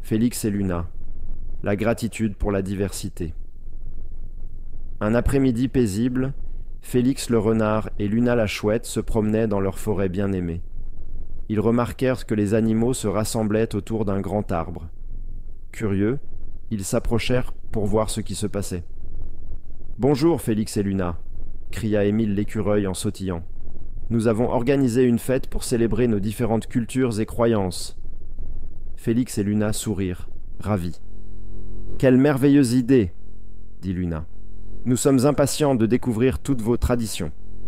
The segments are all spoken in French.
Félix et Luna. La gratitude pour la diversité. Un après-midi paisible, Félix le renard et Luna la chouette se promenaient dans leur forêt bien-aimée. Ils remarquèrent que les animaux se rassemblaient autour d'un grand arbre. Curieux, ils s'approchèrent pour voir ce qui se passait. « Bonjour Félix et Luna !» cria Émile l'écureuil en sautillant. « Nous avons organisé une fête pour célébrer nos différentes cultures et croyances. » Félix et Luna sourirent, ravis. « Quelle merveilleuse idée !» dit Luna. « Nous sommes impatients de découvrir toutes vos traditions. »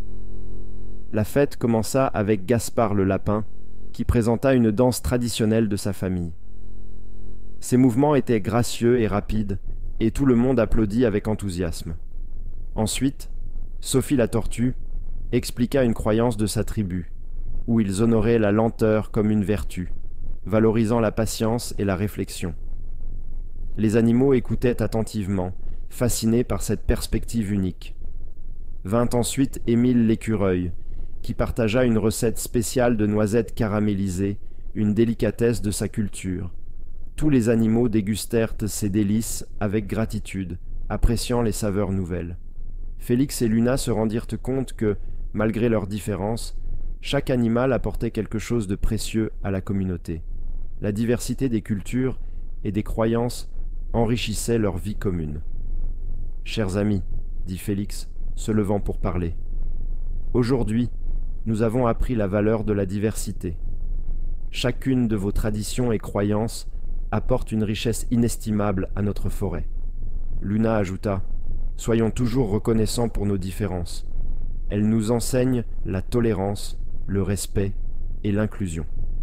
La fête commença avec Gaspard le lapin, qui présenta une danse traditionnelle de sa famille. Ses mouvements étaient gracieux et rapides, et tout le monde applaudit avec enthousiasme. Ensuite, Sophie la tortue expliqua une croyance de sa tribu, où ils honoraient la lenteur comme une vertu, valorisant la patience et la réflexion. Les animaux écoutaient attentivement, fascinés par cette perspective unique. Vint ensuite Émile l'écureuil, qui partagea une recette spéciale de noisettes caramélisées, une délicatesse de sa culture. Tous les animaux dégustèrent ces délices avec gratitude, appréciant les saveurs nouvelles. Félix et Luna se rendirent compte que, malgré leurs différences, chaque animal apportait quelque chose de précieux à la communauté. La diversité des cultures et des croyances enrichissait leur vie commune. « Chers amis, dit Félix, se levant pour parler, aujourd'hui, nous avons appris la valeur de la diversité. Chacune de vos traditions et croyances apporte une richesse inestimable à notre forêt. » Luna ajouta, « Soyons toujours reconnaissants pour nos différences. Elles nous enseignent la tolérance, le respect et l'inclusion. »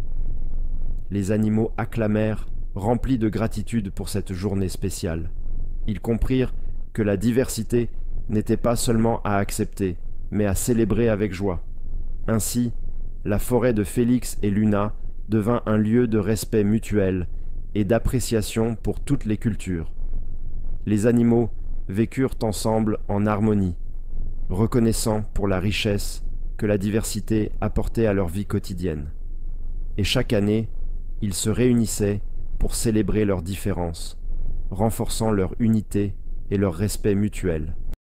Les animaux acclamèrent, remplis de gratitude pour cette journée spéciale. Ils comprirent que la diversité n'était pas seulement à accepter, mais à célébrer avec joie. Ainsi, la forêt de Félix et Luna devint un lieu de respect mutuel et d'appréciation pour toutes les cultures. Les animaux vécurent ensemble en harmonie, reconnaissant pour la richesse que la diversité apportait à leur vie quotidienne. Et chaque année, ils se réunissaient pour célébrer leurs différences, renforçant leur unité et leur respect mutuel.